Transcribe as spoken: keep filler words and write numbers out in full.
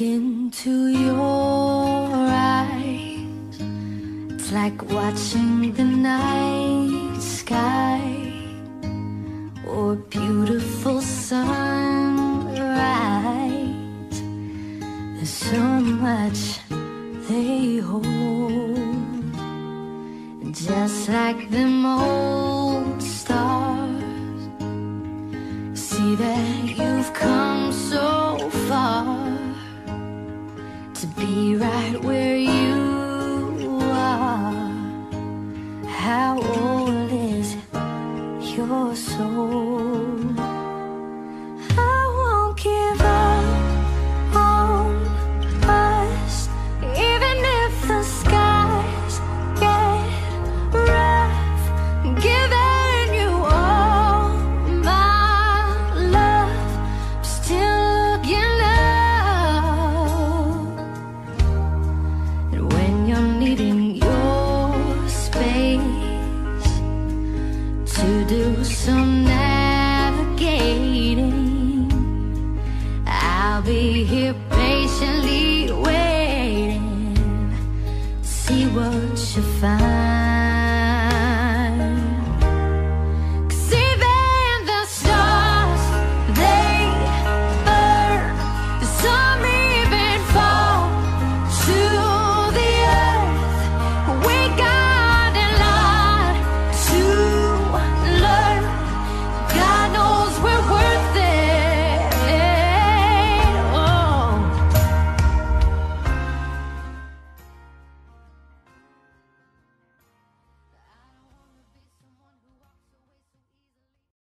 into your eyes, it's like watching the night sky or beautiful sunrise. There's so much they hold, just like them old stars. See that you've come so far to be right where you are. How old is your soul? I won't give up on us, even if the skies get rough. Giving you all my love, I'm still looking up. And when you're needing your space to do some navigating, I'll be here patiently waiting to see what you find.